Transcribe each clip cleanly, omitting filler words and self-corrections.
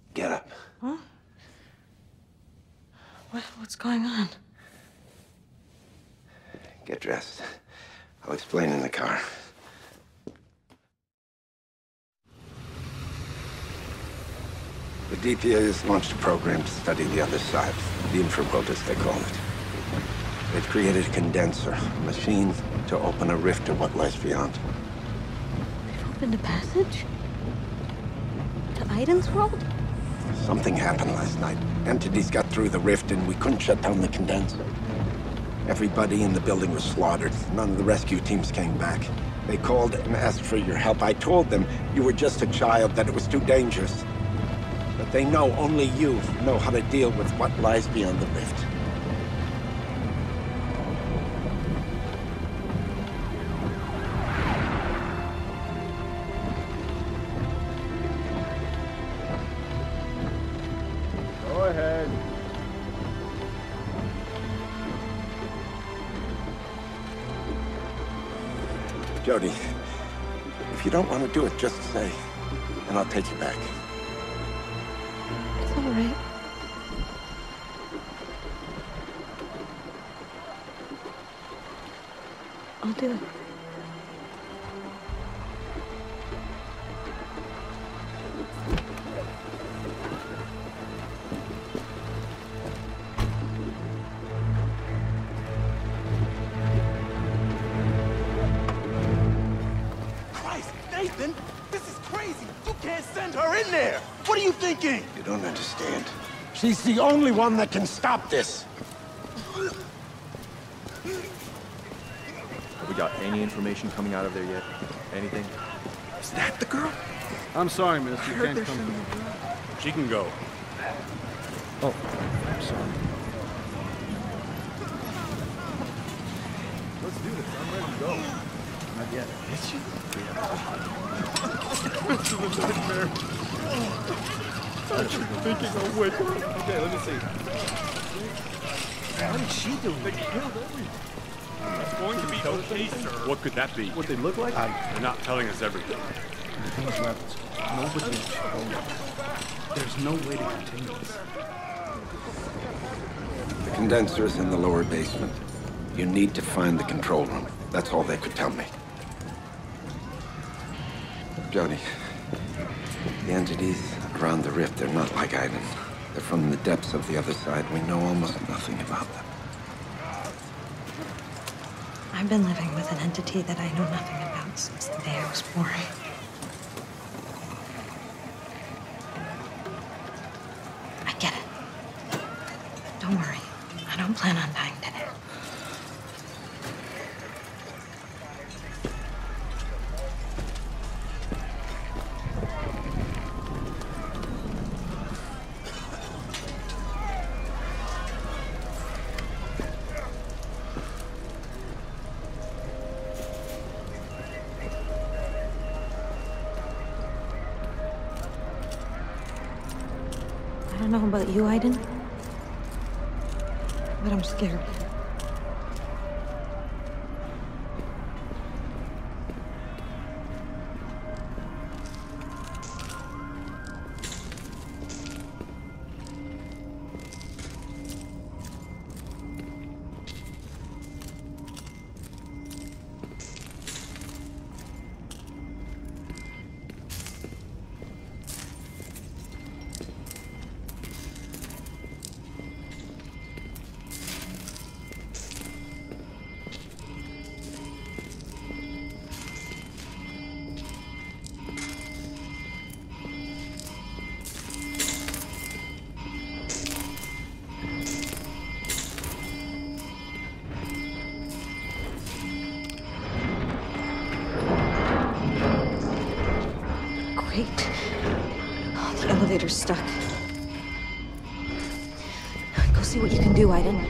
Get up. Huh? What's going on? Get dressed. I'll explain in the car. The DPA has launched a program to study the other side, the infraworld as they call it. They've created a condenser, a machine to open a rift to what lies beyond. They've opened a passage? To Aiden's world? Something happened last night. Entities got through the rift and we couldn't shut down the condenser. Everybody in the building was slaughtered. None of the rescue teams came back. They called and asked for your help. I told them you were just a child, that it was too dangerous. But they know only you know how to deal with what lies beyond the rift. Go ahead. Jody, if you don't want to do it, just say, and I'll take you back. It's all right. I'll do it. Nathan, this is crazy. You can't send her in there. What are you thinking? You don't understand. She's the only one that can stop this. Have we got any information coming out of there yet? Anything? Is that the girl? I'm sorry, miss. You can't come. She can go. Oh, I'm sorry. Let's do this. I'm ready to go. Not yet. Is she? This is a nightmare. I'm thinking I'll wake up. Okay, let me see. What is she doing? They killed everything. It's going to be okay, sir. What could that be? What they look like? They're not telling us everything. These weapons. Nobody is showing. There's no way to continue this. The condenser is in the lower basement. You need to find the control room. That's all they could tell me. Jody, the entities around the rift, they're not like Aiden. They're from the depths of the other side. We know almost nothing about them. I've been living with an entity that I know nothing about since the day I was born. I get it. Don't worry. I don't plan on dying today. I don't know about you, Aiden, but I'm scared. Great. Oh, the elevator's stuck. Go see what you can do, Aiden.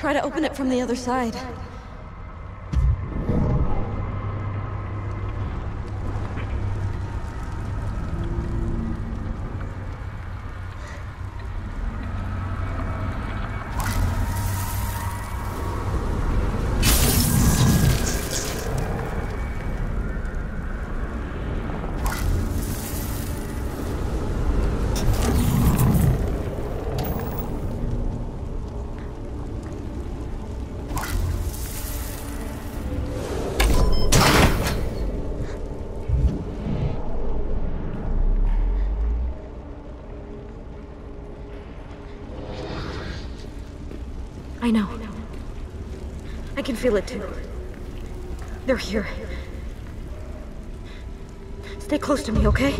try to open it from the other side. I know. I can feel it too. They're here. Stay close to me, okay?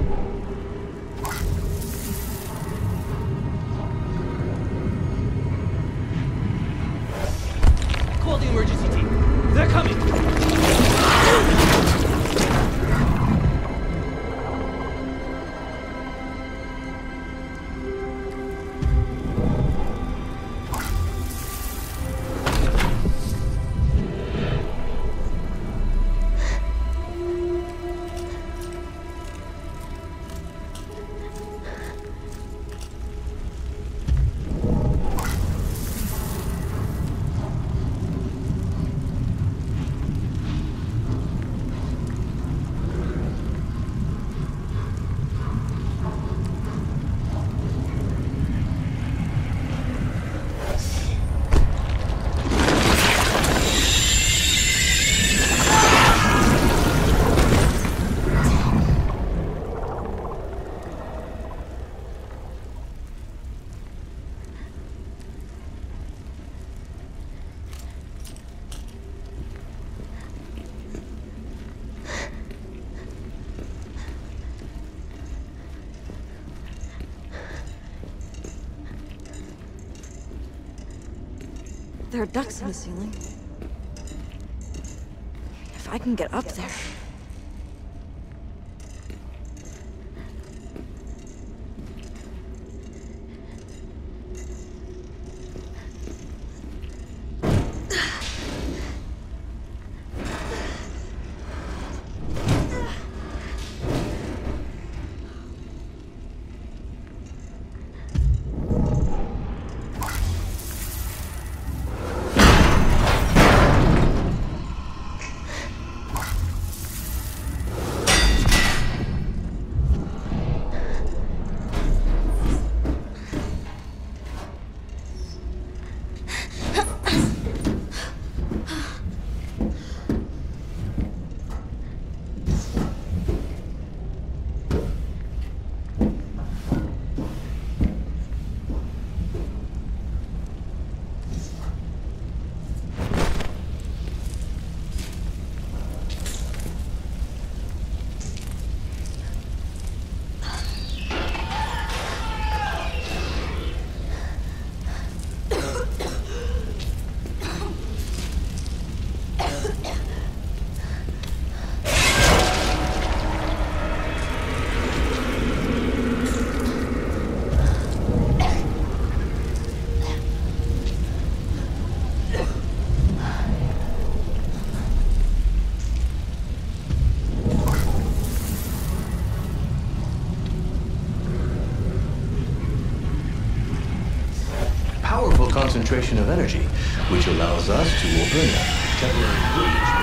Call the emergency team. They're coming! There are ducts in the ceiling. If I can get up there... Concentration of energy, which allows us to open a temporary breach.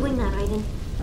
doing that, Aiden.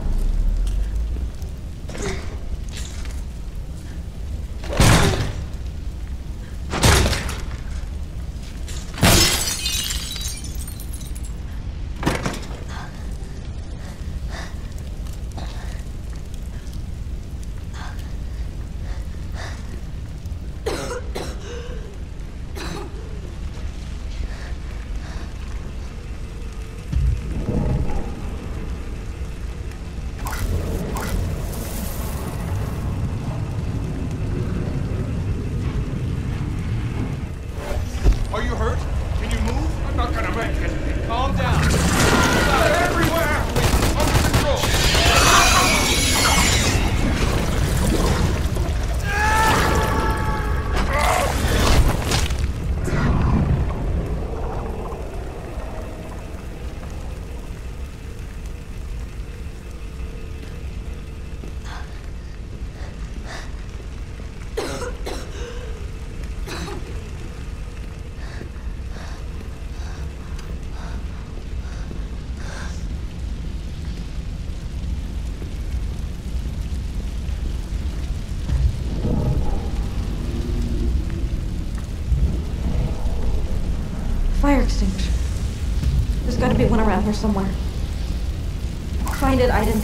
Are you hurt? Can you move? I'm not gonna make it. Calm down. They're everywhere! Under control. Fire extinguisher. There's gotta be one around here somewhere. Find it, Aiden.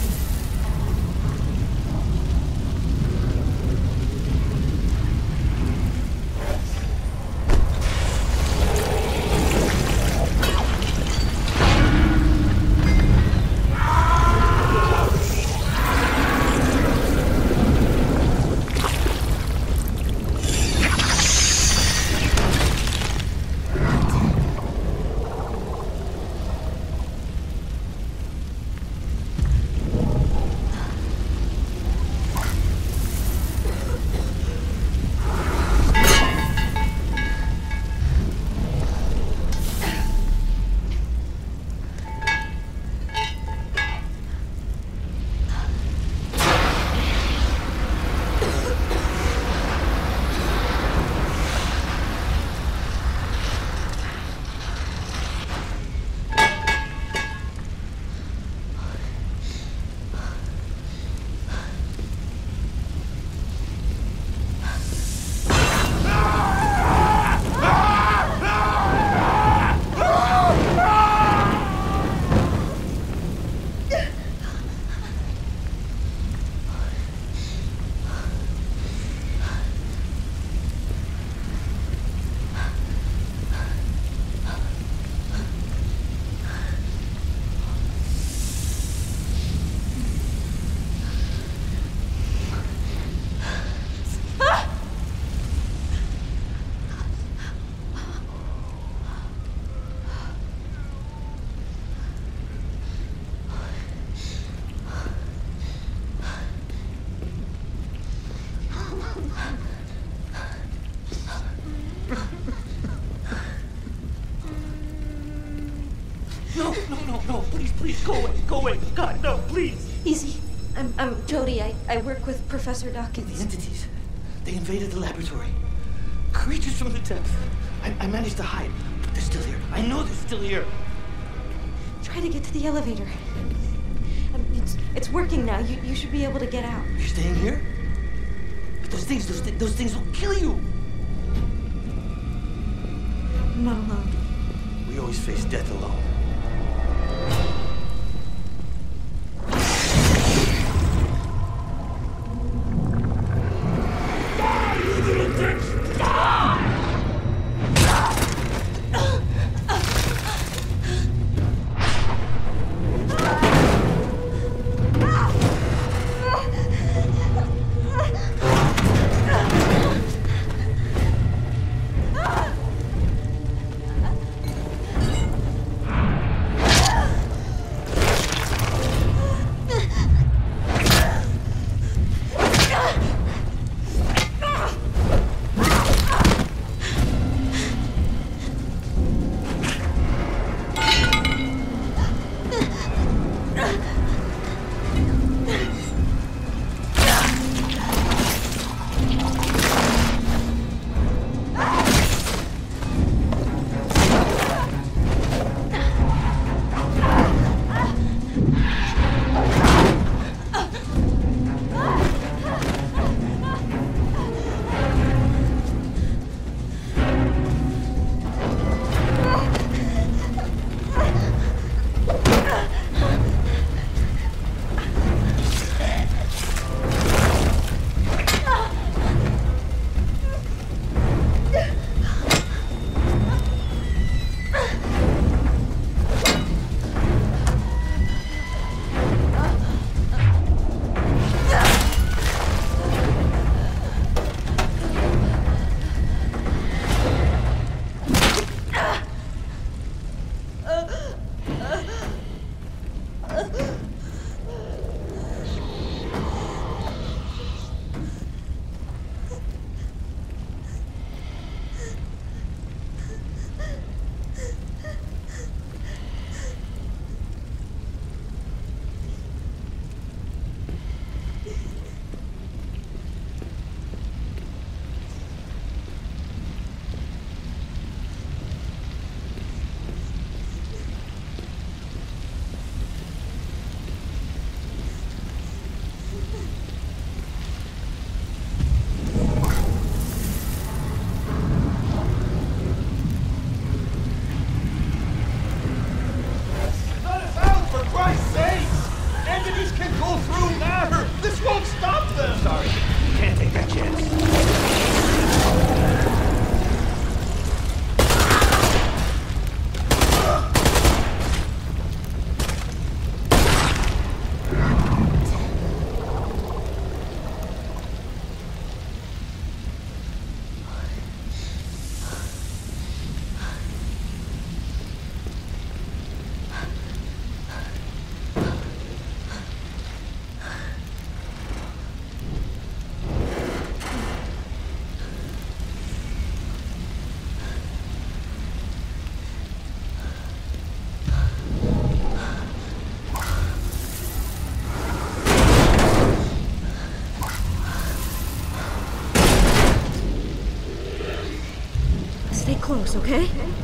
No, please, go away. God, no, please. Easy. I'm Jody. I work with Professor Dawkins. The entities, they invaded the laboratory. Creatures from the depths. I managed to hide, but they're still here. I know they're still here. Try to get to the elevator. It's working now. You should be able to get out. You're staying here? But those things will kill you. I'm not alone. We always face death alone. close, okay?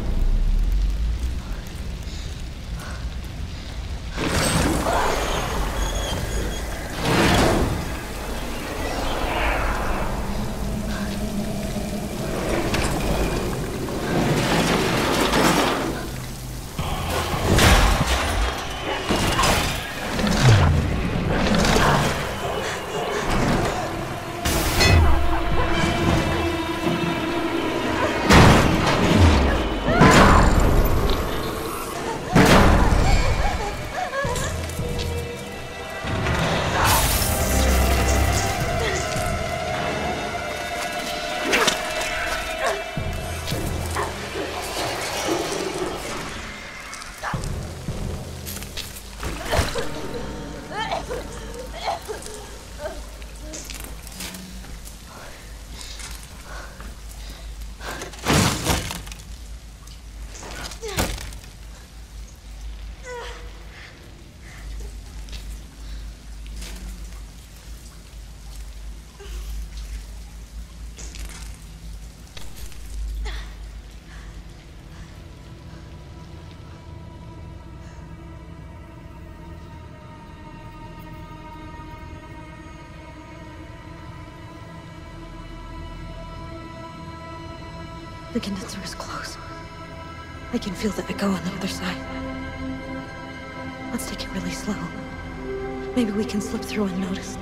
The condenser is close. I can feel the echo on the other side. Let's take it really slow. Maybe we can slip through unnoticed.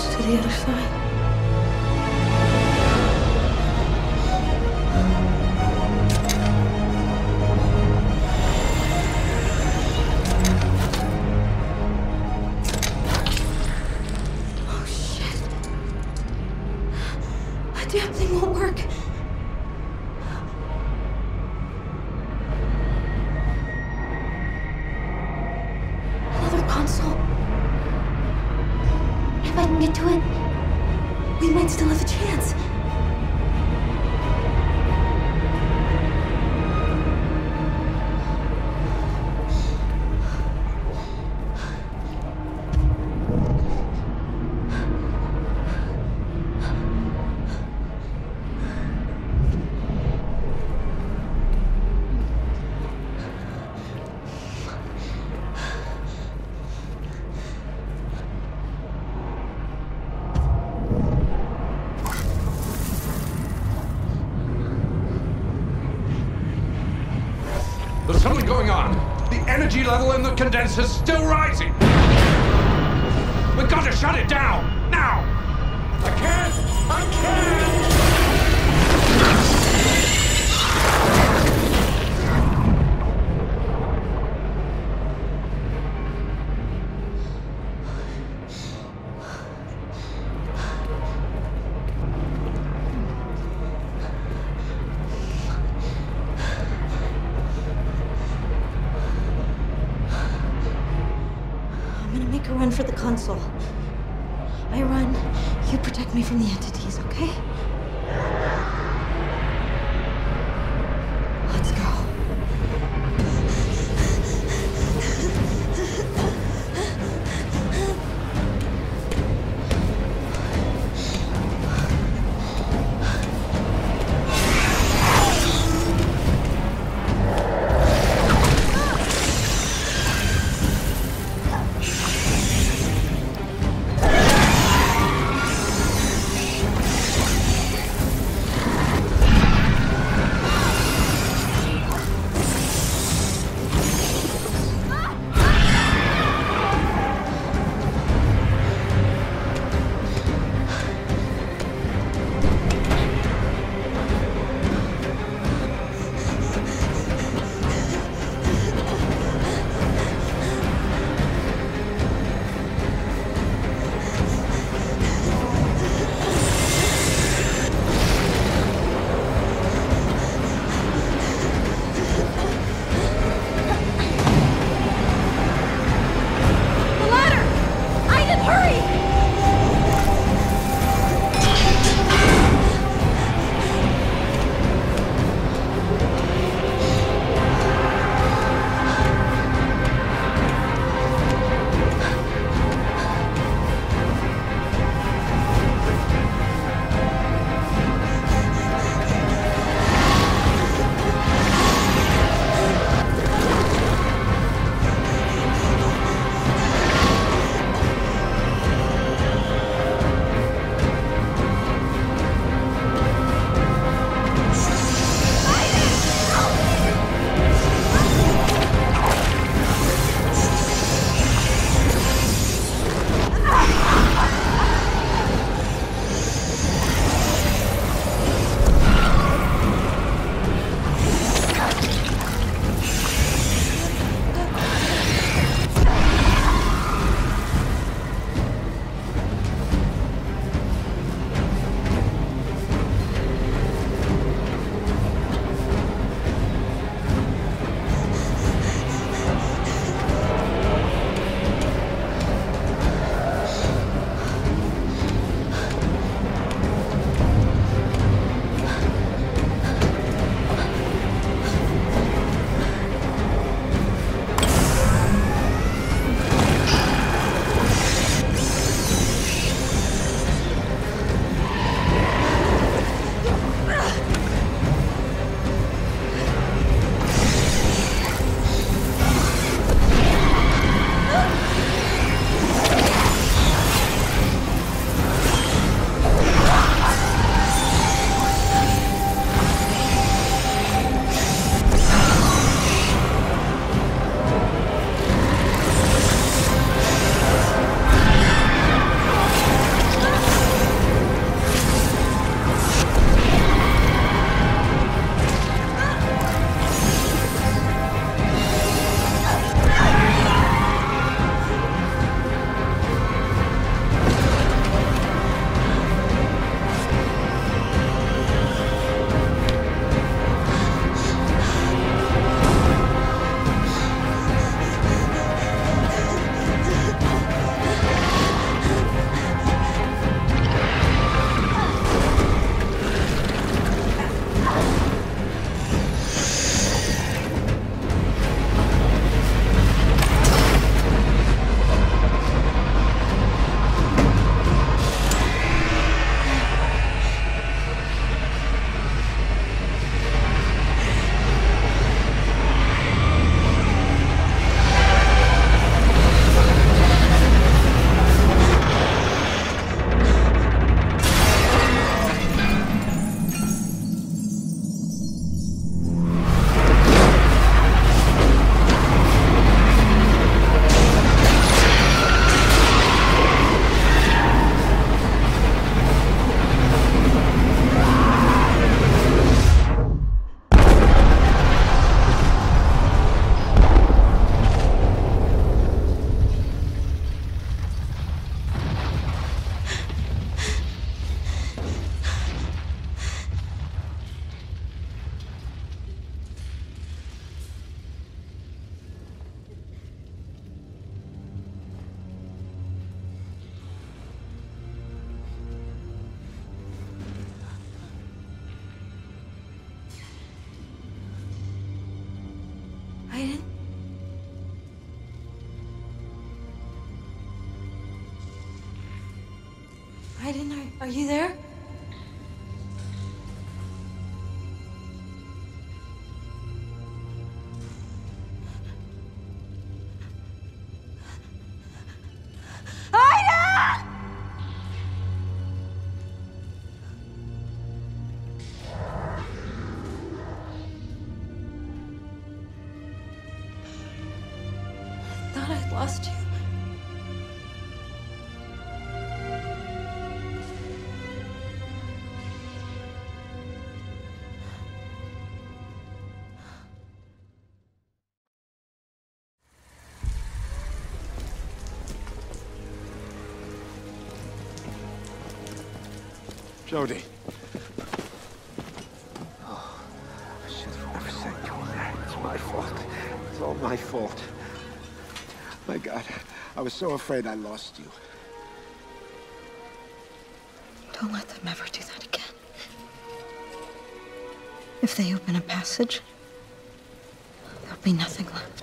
close to the other side. Oh, shit. That damn thing won't work. Another console. If I can get to it, we might still have a chance. There's something going on. The energy level in the condenser's still rising. We've got to shut it down, now! I can't! I can't! I'm gonna make a run for the console. I run, you protect me from the entities, okay? Let's go. Are you there? I thought I'd lost you. Jody. Oh, I should have never sent you in there. It's my fault. It's all my fault. My God, I was so afraid I lost you. Don't let them ever do that again. If they open a passage, there'll be nothing left.